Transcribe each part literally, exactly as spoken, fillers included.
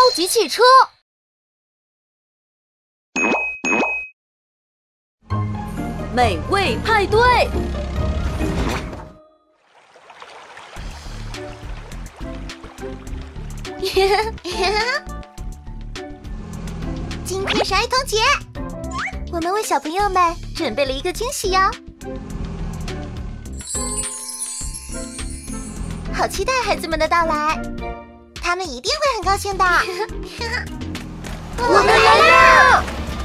级汽车。美味派对。 今天是儿童节，我们为小朋友们准备了一个惊喜哟。好期待孩子们的到来，他们一定会很高兴的。我们来了！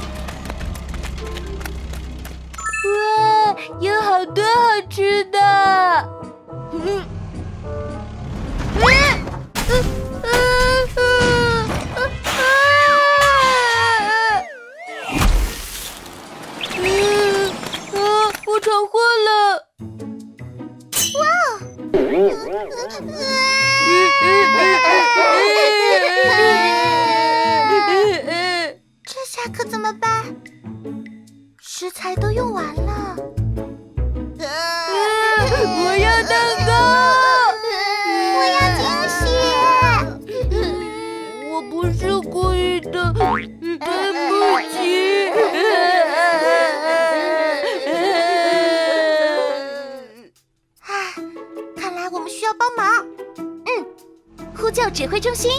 哇，有好多好吃的！嗯，嗯，嗯，嗯，嗯，嗯，啊，我闯祸了！ 这下可怎么办？食材都用完了。 我要蛋糕！ 我要惊喜！ 我不是故意的，对不起。 唉，看来我们需要帮忙。嗯，呼叫指挥中心。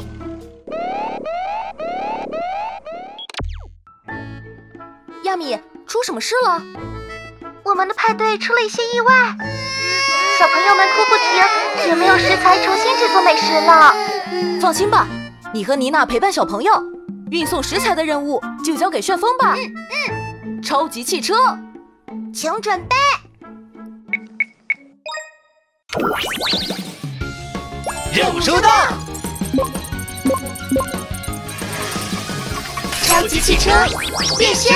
亚米，出什么事了？ 我们的派对出了一些意外，小朋友们哭不停，也没有食材重新制作美食了。 放心吧，你和妮娜陪伴小朋友，运送食材的任务就交给旋风吧。 嗯嗯， 超级汽车， 请准备。 任务收到。 超级汽车变身。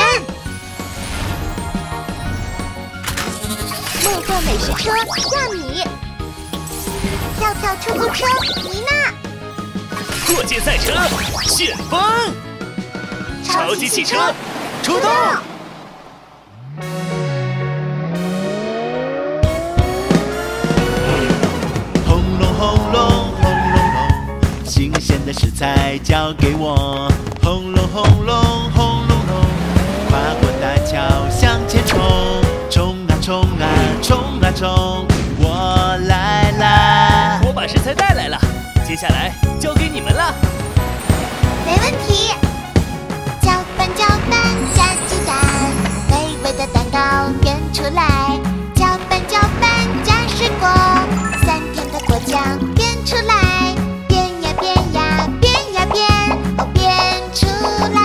梦幻美食车亚米，跳跳出租车妮娜， 过界赛车旋风，超级汽车出动！ 轰隆轰隆轰隆隆，新鲜的食材交给我。轰隆轰隆轰隆隆，跨过大桥向前冲。冲啊冲啊冲啊冲，我来啦！ 我把食材带来了，接下来交给你们了。 没问题。搅拌搅拌加鸡蛋，美味的蛋糕变出来。搅拌搅拌加水果，酸甜的果酱变出来。变呀变呀变呀变，哦变出来。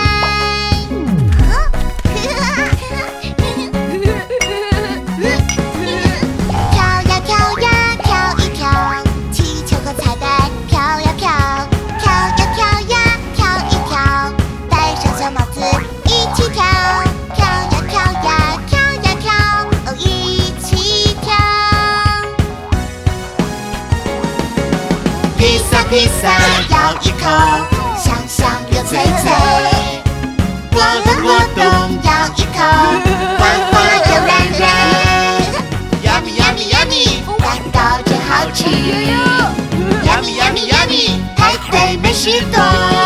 披萨咬一口，香香又脆脆。果冻果冻咬一口，滑滑又软软。Yummy yummy yummy， 蛋糕真好吃。Yummy yummy yummy， 派对美食多。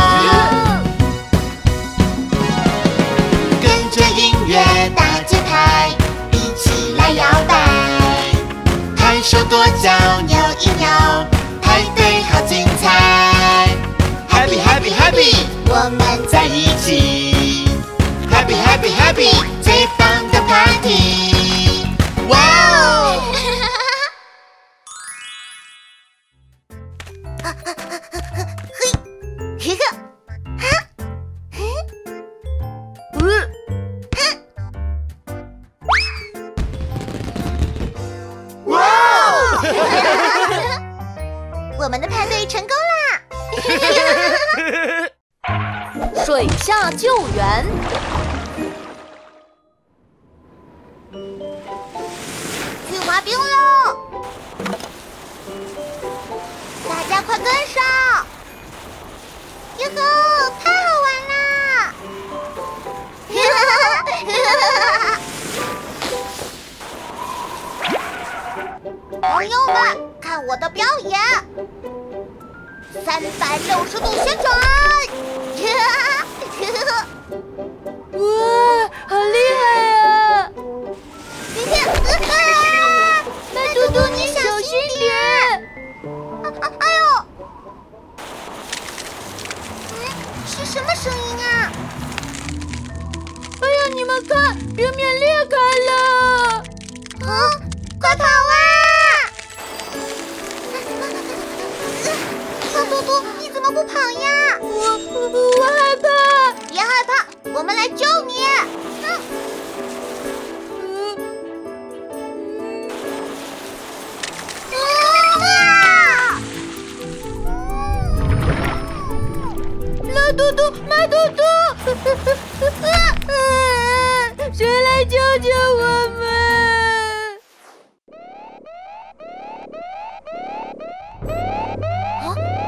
跟着音乐大节拍，一起来摇摆。拍手跺脚扭一扭。派对好精彩 ，Happy Happy Happy， 我们在一起 ，Happy Happy Happy， 最棒的 Party， 哇哦！嘿，嘿呵，哈，嗯，哼，哇哦！我们的派对成功啦！ 水下救援。 去滑冰喽！大家快跟上！哟吼，太好玩啦！朋友们，看我的表演！三百六十度旋转！ 哇，好厉害啊！ 麦嘟嘟，你小心点！啊啊！哎呦！嗯，是什么声音啊？ 哎呀，你们看，冰面裂开了！ 啊，快跑啊！胖嘟嘟，你怎么不跑呀？ 我我害怕。 别害怕，我们来救你。嗯。 老嘟嘟，马嘟嘟，谁来救救我们？啊！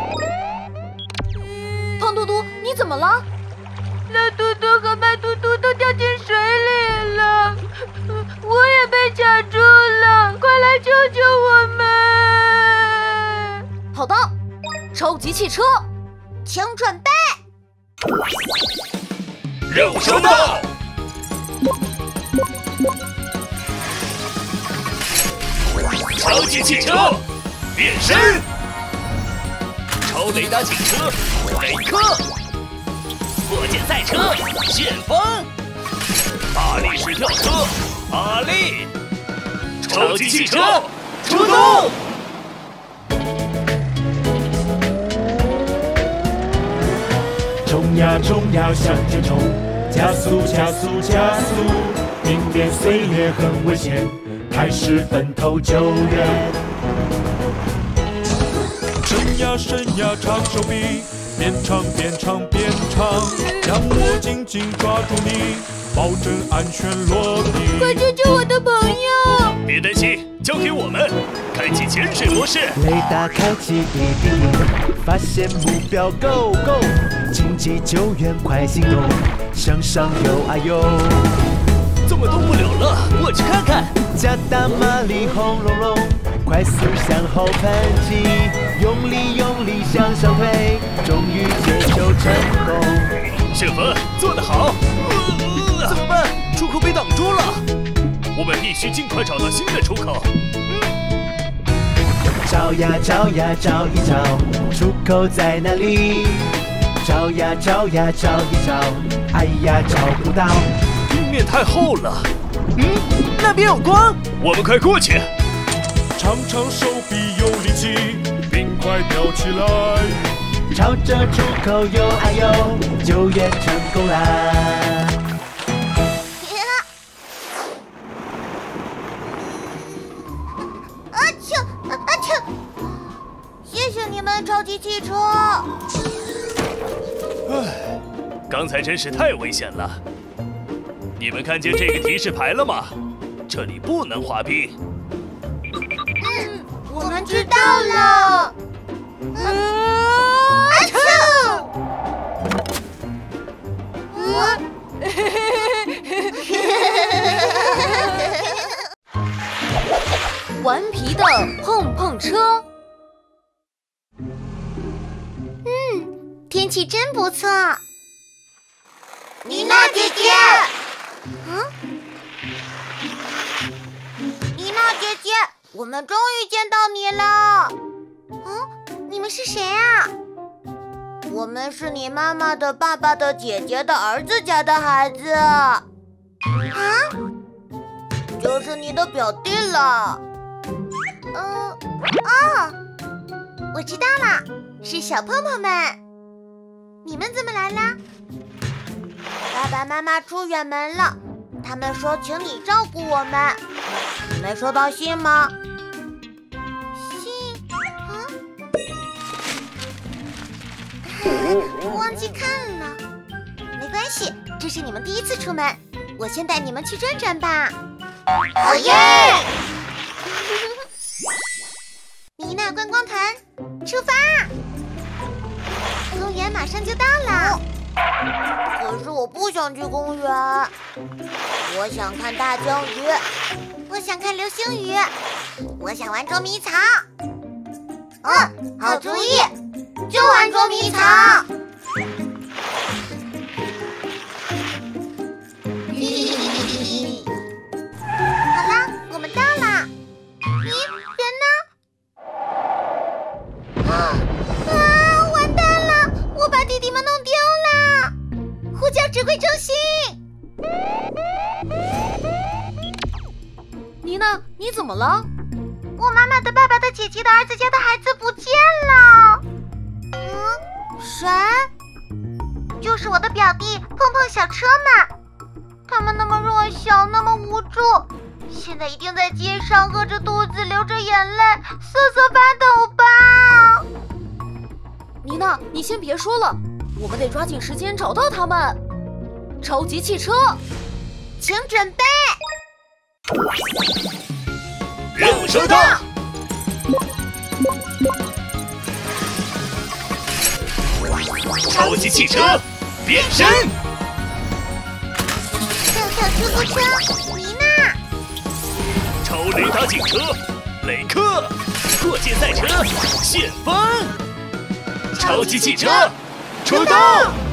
胖嘟嘟，你怎么了？老嘟嘟和马嘟嘟都掉进水里了，我也被卡住了，快来救救我们！好的，超级汽车， 请准备。 任务收到。超级汽车变身，超雷达警车雷克，火箭赛车旋风，大力士跳车阿力，超级汽车出动！ 冲呀冲呀向前冲，加速加速加速，冰面碎裂很危险，开始分头救援。伸呀伸呀长手臂，边唱边唱边唱，让我紧紧抓住你，保证安全落地。 快救救我的朋友！ 别担心，交给我们，开启潜水模式。 雷达开启，滴滴滴，发现目标 ，Go Go， 紧急救援，快行动，向上游啊游。 怎么动不了了？我去看看。 加大马力，轰隆隆，快速向后喷气，用力用力向上推，终于解救成功。 旋风做得好。呃、怎么办？出口被挡住了。我们必须尽快找到新的出口。 找呀找呀找一找，出口在哪里？找呀找呀找一找，哎呀找不到。 冰面太厚了。 嗯，那边有光， 我们快过去。 长长手臂有力气，冰块飘起来， 朝着出口游啊游，救援成功啦！ 啊啾啊啾！谢谢你们，超级汽车。 唉，刚才真是太危险了。你们看见这个提示牌了吗？这里不能滑冰。 嗯，我们知道了。啊啾！ 顽皮的碰碰车。 嗯，天气真不错。妮娜姐姐，嗯，妮娜姐姐，我们终于见到你了。嗯，你们是谁啊？我们是你妈妈的爸爸的姐姐的儿子家的孩子。啊？就是你的表弟了。嗯，哦，我知道了，是小碰碰们。你们怎么来啦？爸爸妈妈出远门了，他们说请你照顾我们。你没收到信吗？信？啊？我忘记看了。没关系，这是你们第一次出门，我先带你们去转转吧。好耶！妮娜观光团，出发！公园马上就到了。可是我不想去公园，我想看大鲸鱼，我想看流星雨，我想玩捉迷藏。嗯，好主意，就玩捉迷藏。 怎么了？ 我妈妈的爸爸的姐姐的儿子家的孩子不见了。嗯，谁？就是我的表弟碰碰小车嘛。他们那么弱小，那么无助，现在一定在街上饿着肚子，流着眼泪，瑟瑟发抖吧。 妮娜，你先别说了，我们得抓紧时间找到他们。超级汽车， 请准备。 任务收到。超级汽车变身。 跳跳出租车，妮娜。 超雷达警车，雷克。过界赛车，旋风。超级汽车出动。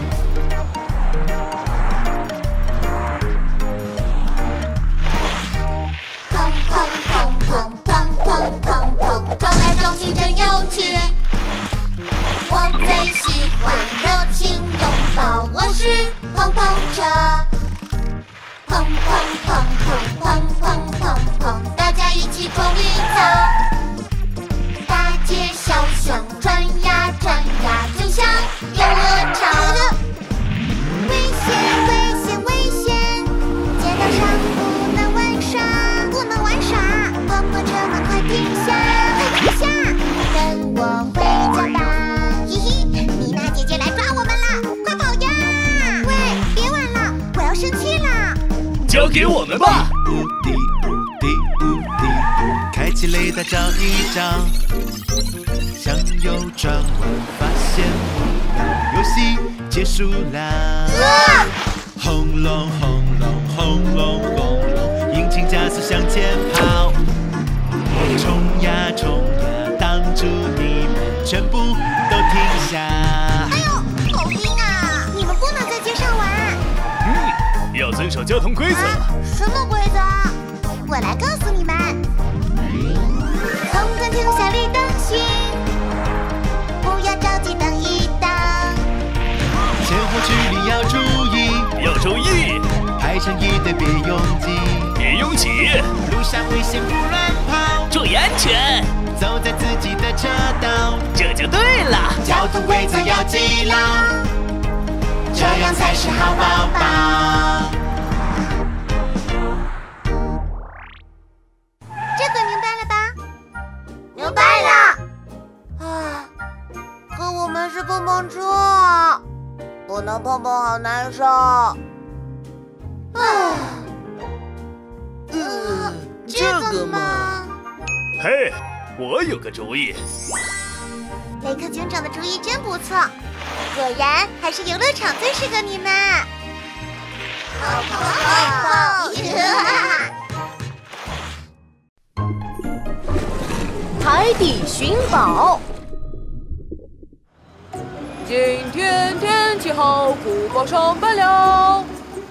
砰砰砰砰砰砰砰砰，撞来撞去真有趣。我最喜欢热情拥抱，我是碰碰车。砰砰砰砰砰砰砰砰，大家一起碰一草。大街小巷转呀转呀，就像游乐场。危险危险危险，街道上不能玩耍，不能玩耍。碰碰车们快停下，快停下，跟我回家吧。嘿嘿，妮娜姐姐来抓我们了，快跑呀！喂，别玩了，我要生气了。 交给我们吧。 无敌无敌无敌，开启雷达找一找，向右转弯发现目标，游戏结束啦！ 啊、 轰隆轰隆轰隆轰隆，引擎加速向前跑，冲呀冲呀，挡住你们，全部都停下！ 哎呦，好晕啊！你们不能在街上玩。 嗯，要遵守交通规则。 啊、什么规则？我来告诉你们。红灯停下绿灯行，不要着急，等一等。 前后距离要注意， 要注意， 排成一队别拥挤， 别拥挤， 路上危险不乱跑， 注意安全， 走在自己的车道， 这就对了。 交通规则要记牢，这样才是好宝宝。 这回明白了吧？明白了。啊，可我们是碰碰车，不能碰碰好难受。啊， 嗯， 这个嘛。 嘿，我有个主意。 雷克警长的主意真不错，果然还是游乐场最适合你们。泡泡泡泡！ 海底寻宝。 今天天气好，古堡上班了。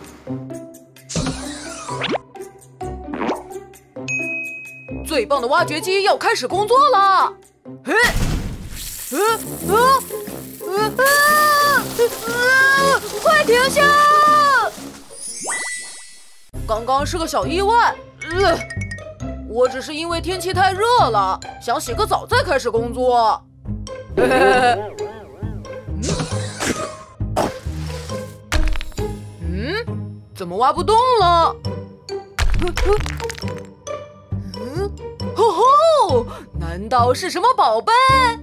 最棒的挖掘机要开始工作了。嘿，呃呃呃呃呃，快停下！刚刚是个小意外。呃我只是因为天气太热了，想洗个澡再开始工作。嗯，怎么挖不动了？嗯，吼吼，难道是什么宝贝？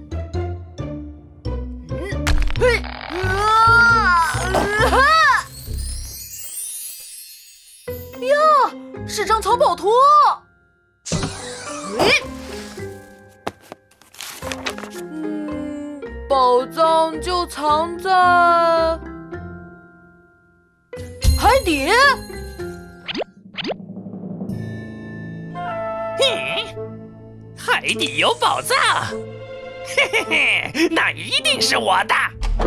嗯，嘿，啊，啊呀，是张藏宝图。嗯，宝藏就藏在海底。 嘿，海底有宝藏，嘿嘿嘿，那一定是我的。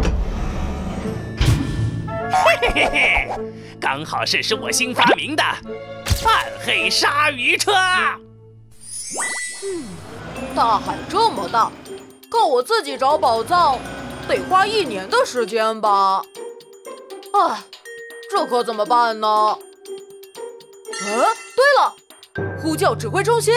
嘿嘿嘿嘿，刚好试试我新发明的暗黑鲨鱼车。 嗯，大海这么大，靠我自己找宝藏，得花一年的时间吧。唉，这可怎么办呢？嗯，对了， 呼叫指挥中心。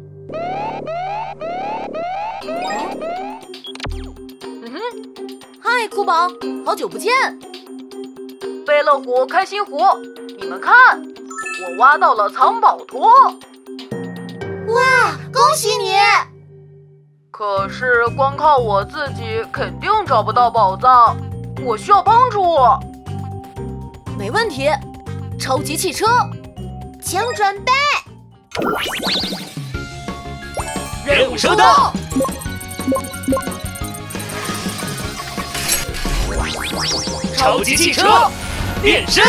嗯哼， 嗨，酷宝，好久不见！ 贝乐湖、开心湖，你们看，我挖到了藏宝托。 哇，恭喜你！ 可是光靠我自己肯定找不到宝藏，我需要帮助。 没问题，超级汽车， 请准备。 任务收到。超级汽车变身，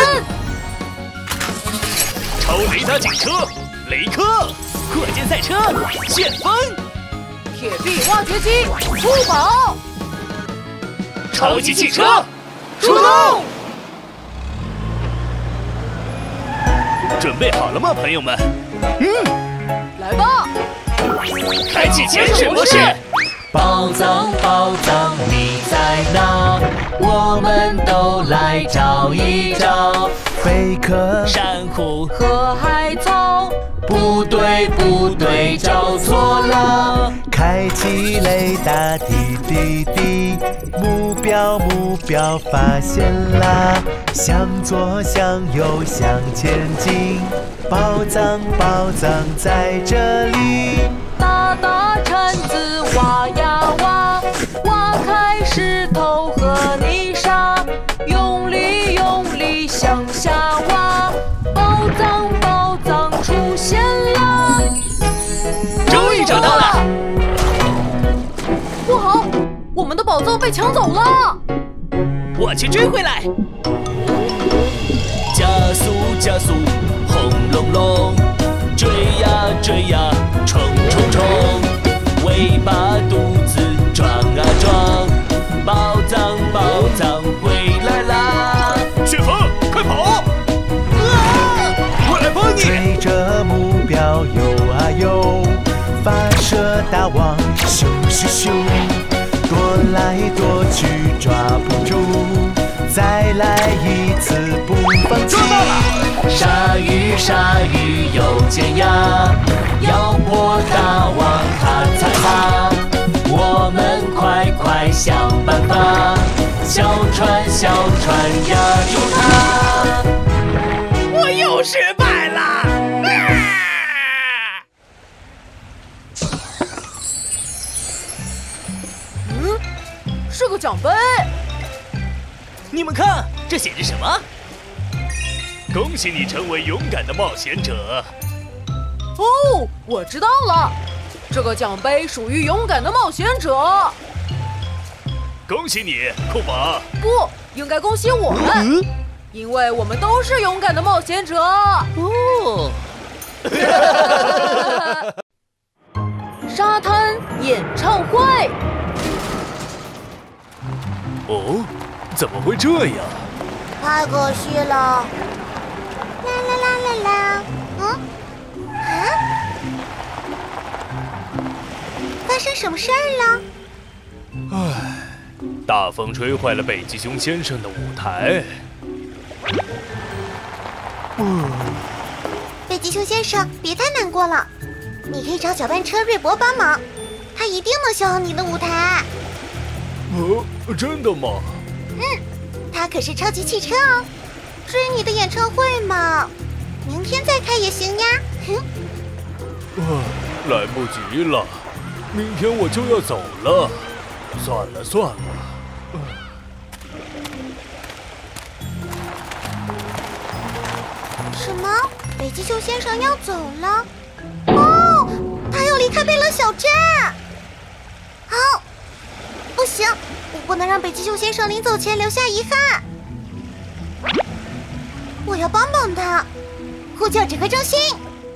超雷达警车雷克，火箭赛车旋风， 铁臂挖掘机酷宝， 超级汽车出动！准备好了吗，朋友们？ 嗯，来吧！ 开启潜水模式。 宝藏，宝藏，你在哪？我们都来找一找。 贝壳、 珊瑚和海草， 不对，不对，找错了。 开启雷达，滴滴滴，目标，目标发现啦！向左，向右，向前进，宝藏，宝藏在这里。 大大铲子挖呀挖，挖开石头和泥沙，用力用力向下挖，宝藏宝藏出现啦！ 终于找到了！ 不好，我们的宝藏被抢走了！ 我去追回来！加速加速，轰隆隆！追呀追呀，冲冲冲！尾巴肚子撞啊撞，宝藏宝藏回来啦！旋风，快跑！啊！我来帮你！ 追着目标游啊游，发射大网，咻咻咻，躲来躲去抓不住，再来一次不放弃。 鲨鱼，鲨鱼有尖牙，要破大网它才怕。我们快快想办法，小船，小船压住它。 我又失败了！啊！ 嗯，是个奖杯。 你们看，这写着什么？恭喜你成为勇敢的冒险者！ 哦，我知道了，这个奖杯属于勇敢的冒险者。 恭喜你，酷宝！ 不，应该恭喜我们，嗯、因为我们都是勇敢的冒险者。 哦。 沙滩演唱会。 哦，怎么会这样？ 太可惜了。啦啦啦啦啦，嗯，啊，发生什么事儿了？ 唉，大风吹坏了北极熊先生的舞台。 嗯，北极熊先生，别太难过了，你可以找搅拌车瑞博帮忙，他一定能修好你的舞台。 哦，真的吗？ 嗯，他可是超级汽车哦。至于你的演唱会嘛，明天再开也行呀。哼。 啊，来不及了，明天我就要走了。算了算了。呃、 什么？北极熊先生要走了？哦，他要离开贝乐小镇。好，不行，我不能让北极熊先生临走前留下遗憾。我要帮帮他，呼叫指挥中心。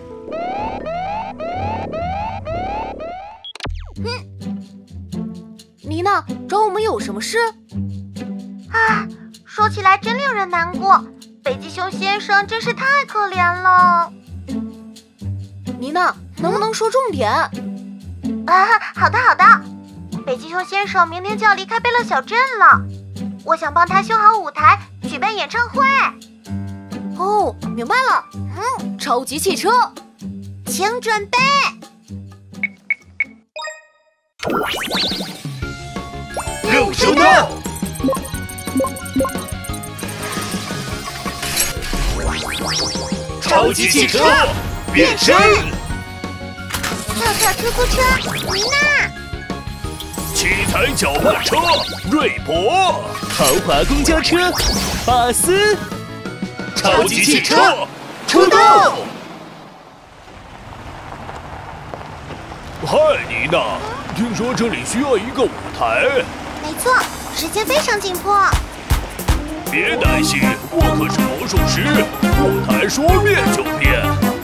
嗯，妮娜，找我们有什么事？ 啊，说起来真令人难过，北极熊先生真是太可怜了。 妮娜，能不能说重点？ 啊，好的好的。北极熊先生明天就要离开贝乐小镇了，我想帮他修好舞台，举办演唱会。 哦，明白了。 嗯， 超级汽车， 请准备。 肉收到。超级汽车变身。 跳跳出租车妮娜。 七彩搅拌车瑞博。豪华公交车巴斯。超级汽车出动！嗨，妮娜，听说这里需要一个舞台。 没错，时间非常紧迫。 别担心，我可是魔术师，舞台说变就变。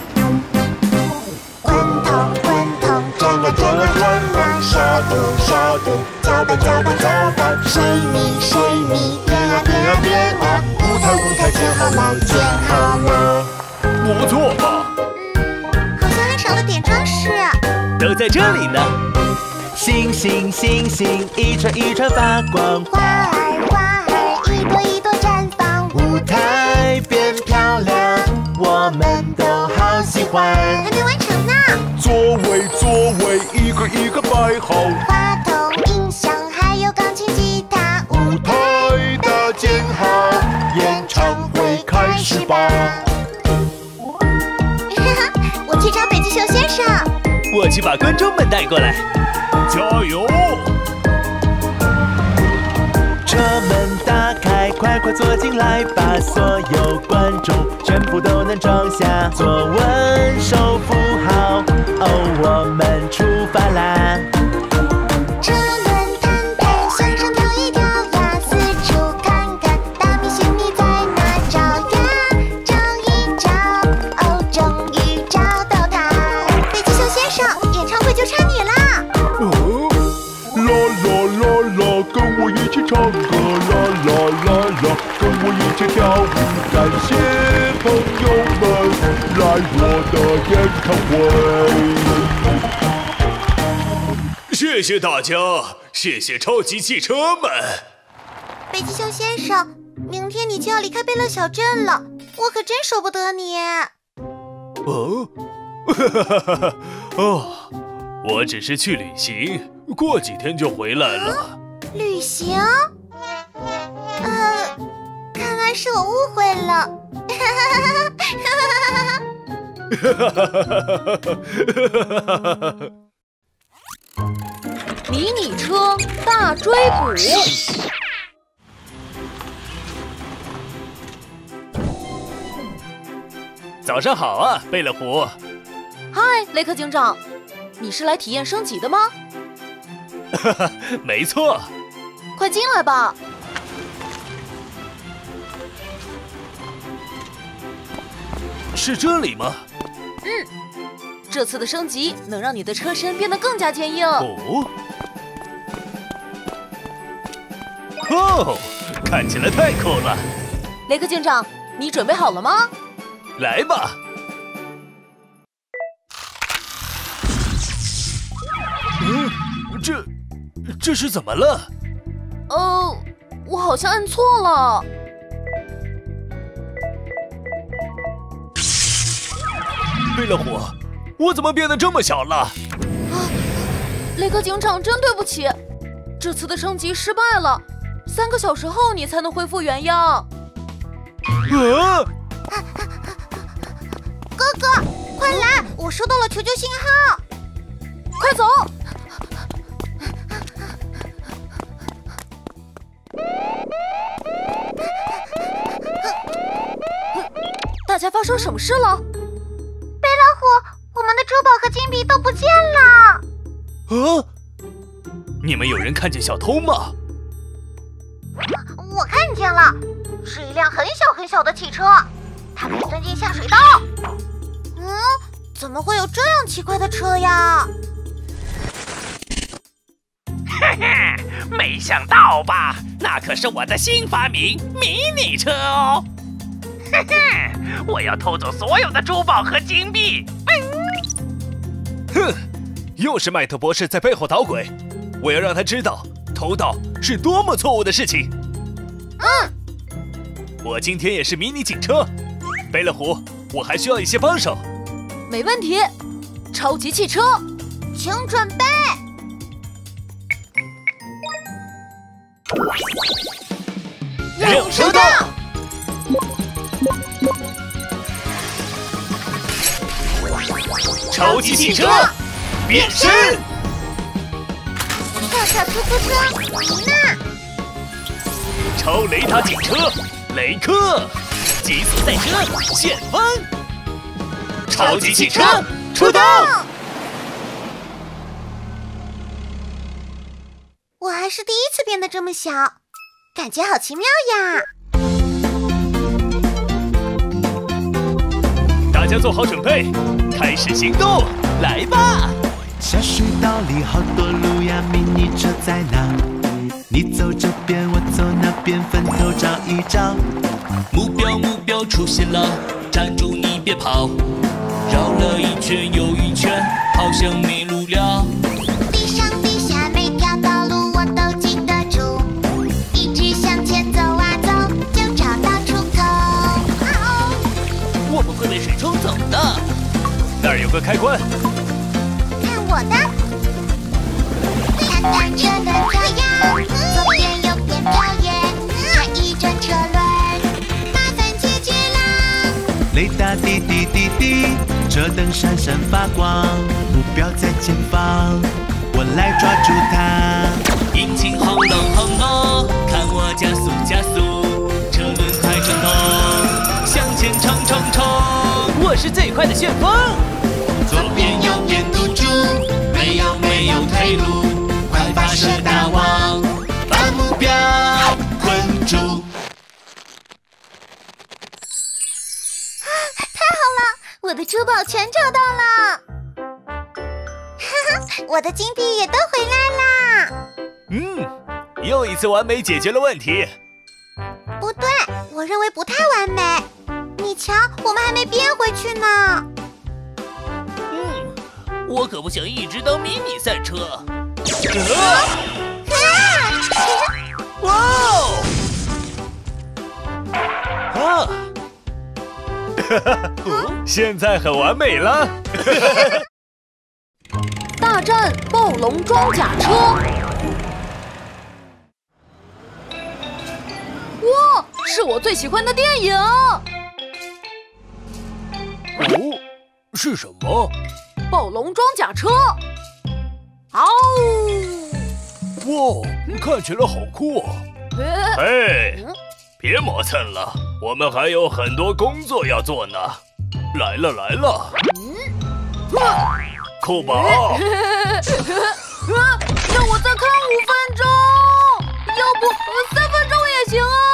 滚筒滚筒转啊转啊转啊，沙土沙土搅拌搅拌搅拌，水泥水泥变啊变啊变啊，舞台舞台建好了建好了。 不错吧？ 嗯，好像还少了点装饰。 都在这里呢。 星星星星一串一串发光， 花儿花儿一朵一朵绽放， 舞台变漂亮，我们都好喜欢。 还没完成呢。 座位座位一个一个摆好， 话筒音响还有钢琴吉他， 舞台搭建好，演唱会开始吧。 我去找北极熊先生。 我去把观众们带过来。加油！ 车门打开，快快坐进来吧，所有观众全部都能装下，坐稳手扶好，哦，我们出发啦！ 车轮弹弹，向上跳一跳呀，四处看看，大明星你在哪找呀？找一找，哦，终于找到他。北极熊先生，演唱会就差你啦！ 哦，啦啦啦啦，跟我一起唱歌，啦啦啦啦，跟我一起跳舞，感谢朋友们来我的演唱会。 谢谢大家，谢谢超级汽车们。 北极熊先生，明天你就要离开贝乐小镇了，我可真舍不得你。 哦，哈哈哈哈哦，我只是去旅行，过几天就回来了。 啊、旅行？呃，看来是我误会了。 迷你车大追捕。 早上好啊，贝勒虎。 嗨，雷克警长，你是来体验升级的吗？ 哈哈，没错。 快进来吧。 是这里吗？ 嗯，这次的升级能让你的车身变得更加坚硬。 哦，哦，看起来太酷了。 雷克警长，你准备好了吗？ 来吧。嗯，这这是怎么了？ 呃，我好像按错了。 贝勒虎，我怎么变得这么小了？ 啊，雷克警长，真对不起，这次的升级失败了，三个小时后你才能恢复原样。 啊！ 哥哥，快来！我收到了求救信号， 快走！大家发生什么事了？ 贝老虎，我们的珠宝和金币都不见了。 啊！你们有人看见小偷吗？ 我看见了，是一辆很小很小的汽车，它可以钻进下水道。嗯，怎么会有这样奇怪的车呀？ 嘿嘿，没想到吧？那可是我的新发明——迷你车哦！嘿嘿，我要偷走所有的珠宝和金币！ 嗯、哼，又是麦特博士在背后捣鬼！我要让他知道，偷盗是多么错误的事情。 嗯， 我今天也是迷你警车，贝勒虎，我还需要一些帮手。 没问题， 超级汽车， 请准备。 任务收到。超级汽车变身。 跳跳出租车，妮娜。 超雷达警车，雷克。极速赛车，旋风。超级汽车出动。 我还是第一次变得这么小，感觉好奇妙呀！ 大家做好准备，开始行动，来吧！ 下水道里好多路呀，迷你车在哪？你走这边，我走那边，分头找一找。 目标目标出现了，站住你别跑！绕了一圈又一圈，好像迷路了。 地上地下每条道路我都记得住，一直向前走啊走，就找到出口。 我们会被水冲走的。那儿有个开关， 看我的！看单车的跳跃，左边右边跳跃，转一转车轮，麻烦解决啦！ 雷达滴滴滴滴，车灯闪闪发光，目标在前方，我来抓住它。 引擎轰隆轰隆，看我加速加速，车轮快转动，向前冲冲冲！ 我是最快的旋风。 左边右边堵住，没有没有退路，快发射大网，把目标困住。 太好了，我的珠宝全找到了！哈哈，我的金币也都回来啦！ 嗯，又一次完美解决了问题。 不对，我认为不太完美。你瞧，我们还没变回去呢。 嗯，我可不想一直当迷你赛车。哇哦！啊！哈哈，现在很完美了。 大战暴龙装甲车。哇，是我最喜欢的电影。 哦，是什么？ 暴龙装甲车。嗷！ 哇，看起来好酷啊！嘿，别磨蹭了，我们还有很多工作要做呢。来了来了，酷宝， 让我再看五分钟，要不三分钟也行啊。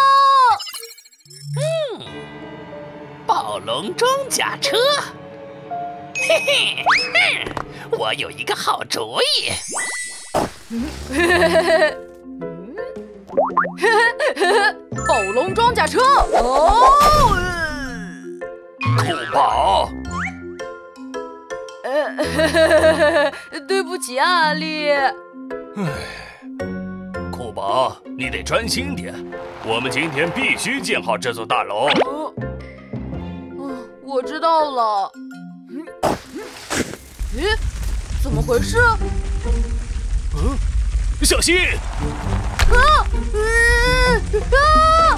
嗯，暴龙装甲车，嘿嘿，哼，我有一个好主意。 暴龙装甲车，哦， 酷宝， 呃，对不起啊，阿丽。 唉，酷宝，你得专心点，我们今天必须建好这座大楼。 呃，我知道了。咦，怎么回事？ 嗯，小心！ 啊！嗯啊！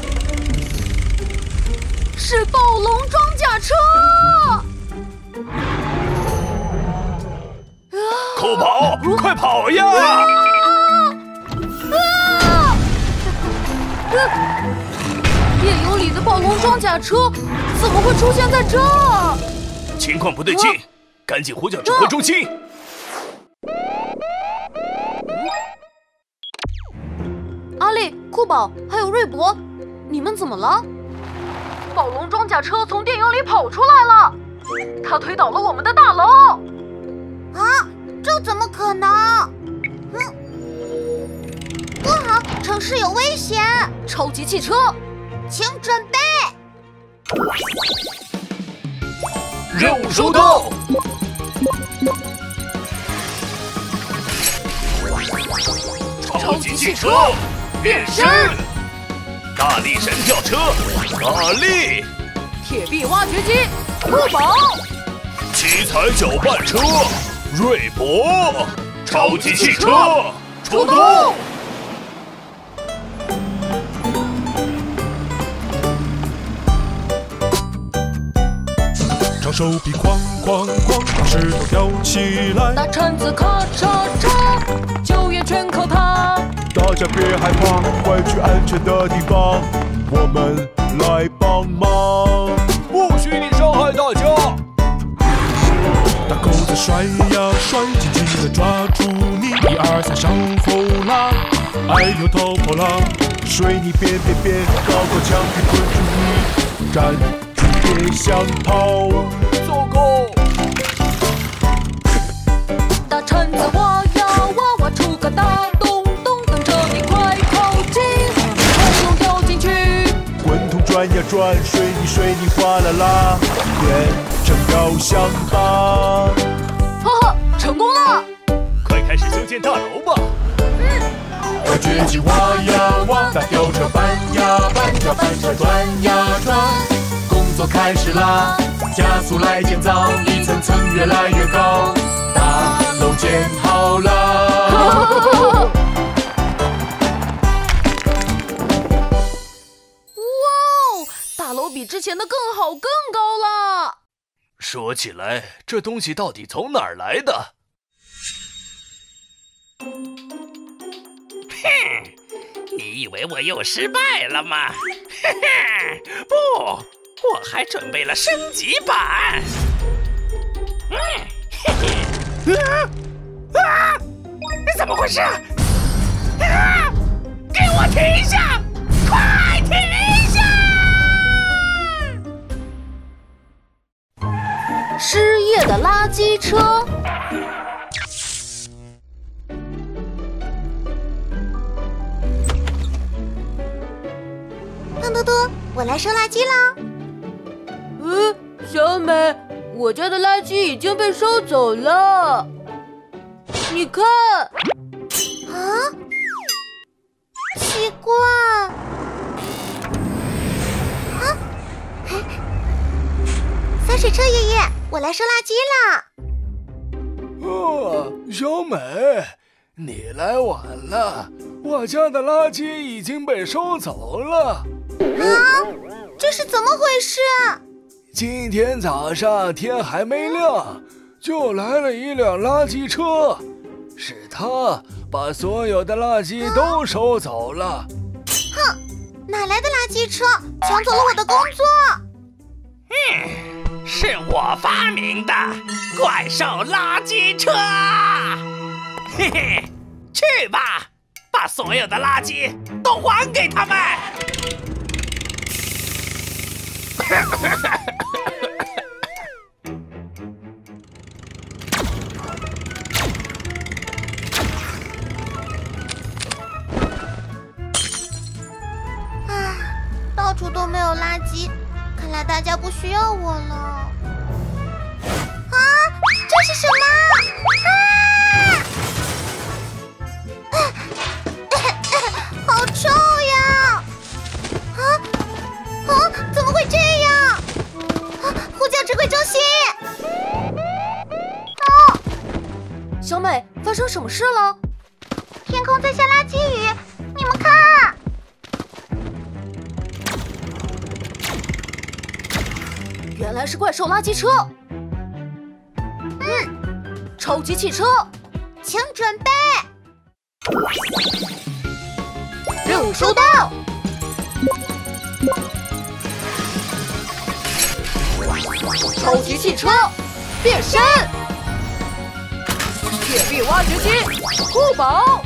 是暴龙装甲车！ 酷宝，快跑呀！ 啊！啊！电影里的暴龙装甲车怎么会出现在这儿？ 情况不对劲，赶紧呼叫指挥中心。 阿丽、酷宝还有瑞博，你们怎么了？暴龙装甲车从电影里跑出来了，它推倒了我们的大楼。 啊，这怎么可能？嗯，不好，城市有危险！ 超级汽车， 请准备。 任务收到。超级汽车变身，大力神吊车，大力， 铁臂挖掘机，酷宝， 去七彩搅拌车，锐博，超级汽车出动！ 长手臂哐哐哐，把石头挑起来。 大铲子咔嚓嚓，救援全靠它。 大家别害怕，快去安全的地方，我们来帮忙。 不许你伤害大家！ 大狗子甩呀甩，紧紧地抓住你。一二三，上后拉，哎呦逃跑啦！水泥边边边，高高墙壁困住你，站住别想跑。 糟糕！ 大铲子挖呀挖，挖出个大洞洞，等着你快靠近，快龙掉进去。 滚筒转呀转，水泥水泥哗啦啦，变成雕像吧。 哈哈，成功了！ 快开始修建大楼吧。 大掘机挖呀挖，大吊车搬呀搬，大翻车转呀转，工作开始啦，加速来建造，一层层越来越高，大楼建好了。 哇哦，大楼比之前的更好更高了。 说起来，这东西到底从哪儿来的？ 哼，你以为我又失败了吗？嘿嘿，不，我还准备了升级版。嗯，嘿嘿，啊啊！怎么回事？啊！给我停下！快停下！ 失业的垃圾车。 胖嘟嘟，我来收垃圾啦。 嗯，小美，我家的垃圾已经被收走了。你看， 啊，奇怪，啊，洒水车爷爷，我来收垃圾啦。 哦，小美，你来晚了，我家的垃圾已经被收走了。 啊，这是怎么回事？ 今天早上天还没亮，就来了一辆垃圾车，是他把所有的垃圾都收走了。 哼，哪来的垃圾车？抢走了我的工作！ 嗯，是我发明的怪兽垃圾车。嘿嘿，去吧，把所有的垃圾都还给他们。 啊，到处都没有垃圾，看来大家不需要我了。啊，这是什么？啊！好臭呀！啊啊！怎么会这样？啊！呼叫指挥中心！啊！ 小美，发生什么事了？ 天空在下垃圾雨，你们看！ 原来是怪兽垃圾车。嗯，超级汽车， 请准备。 任务收到。超级汽车变身，铁臂挖掘机酷宝，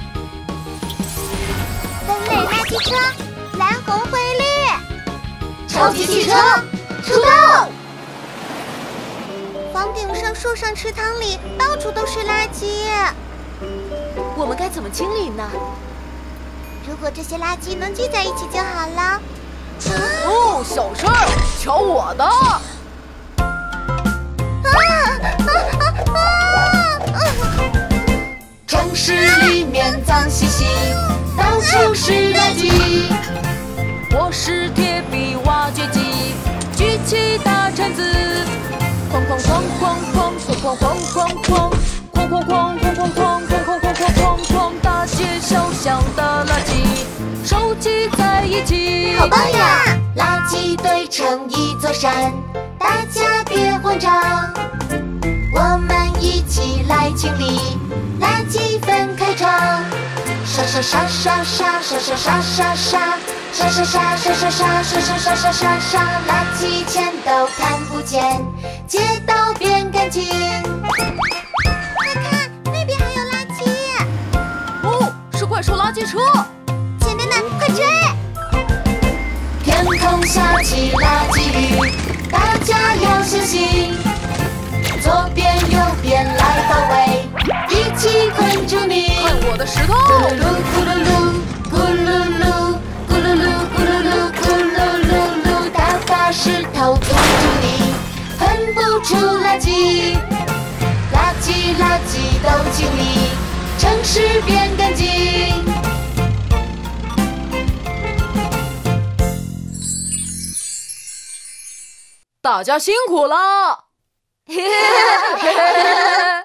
分类垃圾车蓝红灰绿， 超级汽车出动。 房顶上、树上、池塘里，到处都是垃圾。 我们该怎么清理呢？ 如果这些垃圾能聚在一起就好了。 哦，小事儿，瞧我的！ 城市里面脏兮兮，到处是垃圾。 我是铁臂挖掘机，举起大铲子，哐哐哐哐哐哐哐哐哐，哐哐哐哐哐哐哐哐哐哐哐哐，大街小巷的垃圾收集在一起。 好棒呀！垃圾堆成一座山，大家别慌张，我们一起来清理，垃圾分开装。刷刷刷刷刷刷刷刷刷刷。刷刷刷刷刷刷刷刷刷刷刷刷，垃圾全都看不见，街道变干净。快看，那边还有垃圾！ 哦，是怪兽垃圾车！ 前面的，快追！ 天空下起垃圾雨，大家要小心，左边右边来包围，一起困住你。 看我的石头！ 咕噜咕噜噜，咕噜噜。咕噜噜咕噜噜咕噜噜噜，大把石头堵住你，喷不出垃圾，垃圾垃圾都清理，城市变干净。 大家辛苦了！嘿嘿嘿嘿嘿。